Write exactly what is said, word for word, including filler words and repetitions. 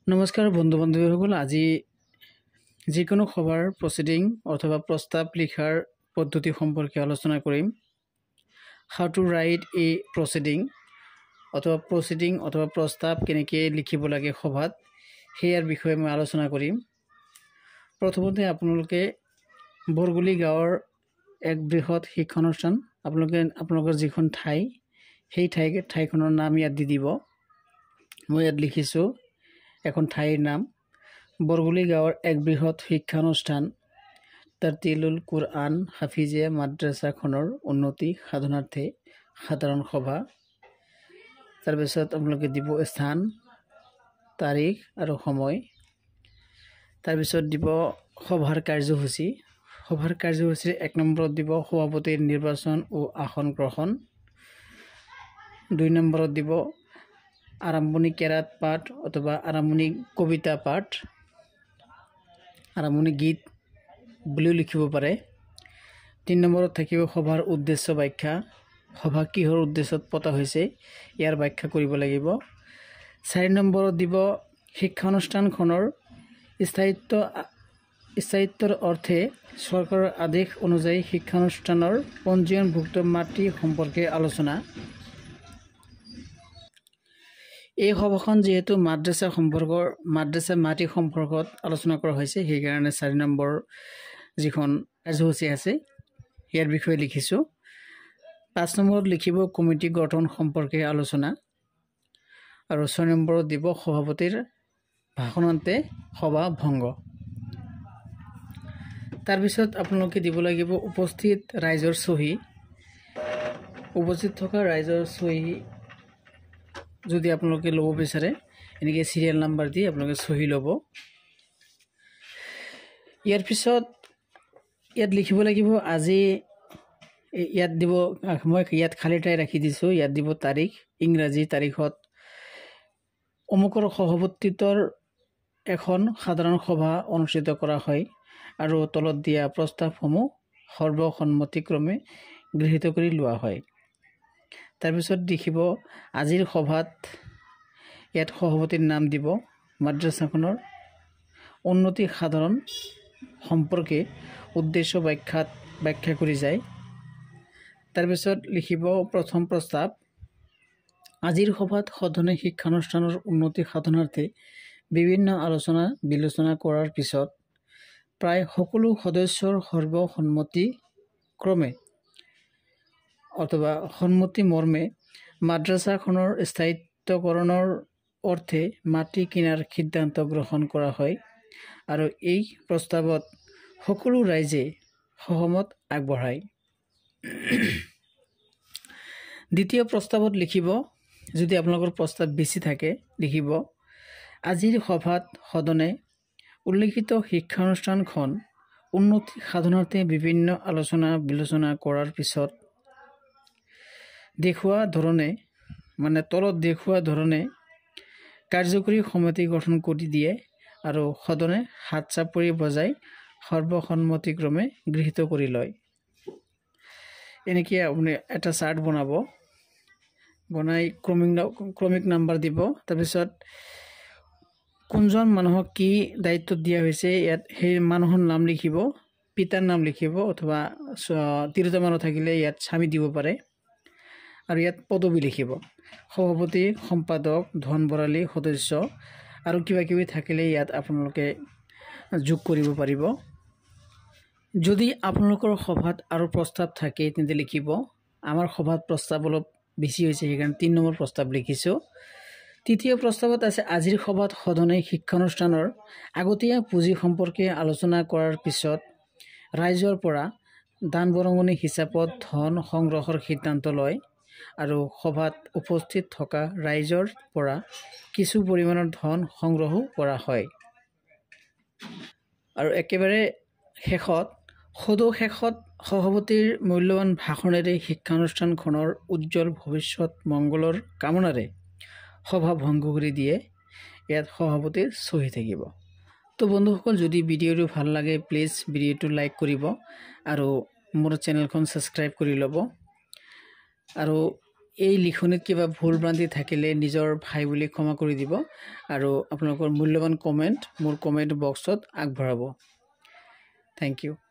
নমস্কাৰ বন্ধু বান্ধৱীসকল, আজি যিকোনো খবৰ প্ৰসিডিং অথবা প্ৰস্তাৱ লিখাৰ পদ্ধতি সম্পৰ্কে আলোচনা কৰিম। হাউ টু ৰাইট এ প্ৰসিডিং অথবা প্ৰসিডিং অথবা প্ৰস্তাৱ কেনেকৈ লিখিব লাগে সভাত, সেয়াৰ বিষয়ে মই আলোচনা কৰিম। প্ৰথমতে আপোনালোকে বৰগুলি গাঁৱৰ এক বৃহৎ শিক্ষানুষ্ঠান আপোনালোকে আপোনালোকৰ যিখন ঠাই সেই ঠাই ঠাইখনৰ নাম ইয়াত দি দিব। মই ইয়াত লিখিছোঁ এখন ঠাইৰ নাম বৰগুলি গাঁৱৰ এক বৃহৎ শিক্ষানুষ্ঠান তাৰতিলুল কুৰআন হাফিজিয়া মাদ্ৰাসাখনৰ উন্নতি সাধনাৰ্থে সাধাৰণ সভা। তাৰপিছত আপোনালোকে দিব স্থান, তাৰিখ আৰু সময়। তাৰপিছত দিব সভাৰ কাৰ্যসূচী। সভাৰ কাৰ্যসূচীৰ এক নম্বৰত দিব সভাপতিৰ নিৰ্বাচন ও আসন গ্ৰহণ। দুই নম্বৰত দিব আৰম্ভণি কেৰাত পাঠ অথবা আৰম্ভণি কবিতা পাঠ, আৰম্ভণি গীত বুলিও লিখিব পাৰে। তিনি নম্বৰত থাকিব সভাৰ উদ্দেশ্য ব্যাখ্যা, সভা কিহৰ উদ্দেশ্যত পতা হৈছে ইয়াৰ ব্যাখ্যা কৰিব লাগিব। চাৰি নম্বৰত দিব শিক্ষানুষ্ঠানখনৰ স্থায়িত্ব স্থায়িত্বৰ অৰ্থে চৰকাৰৰ আদেশ অনুযায়ী শিক্ষানুষ্ঠানৰ পঞ্জীয়নভুক্ত মাটি সম্পৰ্কে আলোচনা। এই সভাখন যেহেতু মাদ্ৰাসা সম্পৰ্কৰ মাদ্ৰাসা মাটি সম্পৰ্কত আলোচনা কৰা হৈছে, সেইকাৰণে চাৰি নম্বৰ যিখন কাৰ্যসূচী আছে ইয়াৰ বিষয়ে লিখিছোঁ। পাঁচ নম্বৰত লিখিব কমিটি গঠন সম্পৰ্কে আলোচনা। আৰু ছয় নম্বৰত দিব সভাপতিৰ ভাষণান্তে সভা ভংগ। তাৰপিছত আপোনালোকে দিব লাগিব উপস্থিত ৰাইজৰ চহী। উপস্থিত থকা ৰাইজৰ চহী যদি আপোনালোকে ল'ব বিচাৰে এনেকৈ চিৰিয়েল নাম্বাৰ দি আপোনালোকে চহী ল'ব। ইয়াৰ পিছত ইয়াত লিখিব লাগিব আজি ইয়াত দিব, মই ইয়াত খালী ঠাই ৰাখি দিছোঁ, ইয়াত দিব তাৰিখ, ইংৰাজী তাৰিখত অমুকৰ সভাপতিত্বৰ এখন সাধাৰণ সভা অনুষ্ঠিত কৰা হয় আৰু তলত দিয়া প্ৰস্তাৱসমূহ সৰ্বসন্মতিক্ৰমে গৃহীত কৰি লোৱা হয়। তাৰপিছত লিখিব আজিৰ সভাত ইয়াত সভাপতিৰ নাম দিব, মাদ্ৰাসাখনৰ উন্নতি সাধন সম্পৰ্কে উদ্দেশ্য ব্যাখ্যাত ব্যাখ্যা কৰি যায়। তাৰপিছত লিখিব প্ৰথম প্ৰস্তাৱ, আজিৰ সভাত সদনে শিক্ষানুষ্ঠানৰ উন্নতি সাধনাৰ্থে বিভিন্ন আলোচনা বিলোচনা কৰাৰ পিছত প্ৰায় সকলো সদস্যৰ সৰ্বসন্মতি ক্ৰমে অথবা সন্মতি মৰ্মে মাদ্ৰাসাখনৰ স্থায়িত্বকৰণৰ অৰ্থে মাটি কিনাৰ সিদ্ধান্ত গ্ৰহণ কৰা হয় আৰু এই প্ৰস্তাৱত সকলো ৰাইজে সহমত আগবঢ়ায়। দ্বিতীয় প্ৰস্তাৱত লিখিব, যদি আপোনালোকৰ প্ৰস্তাৱ বেছি থাকে লিখিব আজিৰ সভাত সদনে উল্লেখিত শিক্ষানুষ্ঠানখন উন্নতি সাধনাৰ্থে বিভিন্ন আলোচনা বিলোচনা কৰাৰ পিছত দেখুওৱা ধৰণে মানে তলত দেখুওৱা ধৰণে কাৰ্যকৰী সমিতি গঠন কৰি দিয়ে আৰু সদনে হাত চাপৰি বজাই সৰ্বসন্মতিক্ৰমে গৃহীত কৰি লয়। এনেকৈ আপুনি এটা চাৰ্ট বনাব, বনাই ক্ৰমিক ক্ৰমিক নাম্বাৰ দিব। তাৰপিছত কোনজন মানুহক কি দায়িত্ব দিয়া হৈছে ইয়াত সেই মানুহৰ নাম লিখিব, পিতাৰ নাম লিখিব অথবা তিৰোতা মানুহ থাকিলে ইয়াত স্বামী দিব পাৰে। আৰু ইয়াত পদবী লিখিব, সভাপতি, সম্পাদক, ধন বৰালী, সদস্য আৰু কিবা কিবি থাকিলে ইয়াত আপোনালোকে যোগ কৰিব পাৰিব। যদি আপোনালোকৰ সভাত আৰু প্ৰস্তাৱ থাকে তেন্তে লিখিব, আমাৰ সভাত প্ৰস্তাৱ অলপ বেছি হৈছে সেইকাৰণে তিনি নম্বৰ প্ৰস্তাৱ লিখিছোঁ। তৃতীয় প্ৰস্তাৱত আছে আজিৰ সভাত সদনে শিক্ষানুষ্ঠানৰ আগতীয়া পুঁজি সম্পৰ্কে আলোচনা কৰাৰ পিছত ৰাইজৰ পৰা দান বৰঙণি হিচাপত ধন সংগ্ৰহৰ সিদ্ধান্ত লয় আৰু সভাত উপস্থিত থকা ৰাইজৰ পৰা কিছু পৰিমাণৰ ধন সংগ্ৰহো কৰা হয়। আৰু একেবাৰে শেষত সদৌ শেষত সভাপতিৰ মূল্যৱান ভাষণেৰে শিক্ষানুষ্ঠানখনৰ উজ্জ্বল ভৱিষ্যত মংগলৰ কামনাৰে সভা ভংগ কৰি দিয়ে। ইয়াত সভাপতিৰ চহী থাকিব। তো বন্ধুসকল, যদি ভিডিঅ'টো ভাল লাগে প্লিজ ভিডিঅ'টো লাইক কৰিব আৰু মোৰ চেনেলখন ছাবস্ক্ৰাইব কৰি ল'ব। আৰু এই লিখনিত কিবা ভুল ভ্ৰান্তি থাকিলে নিজৰ ভাই বুলি ক্ষমা কৰি দিব আৰু আপোনালোকৰ মূল্যৱান কমেণ্ট মোৰ কমেণ্ট বক্সত আগবঢ়াব। Thank U.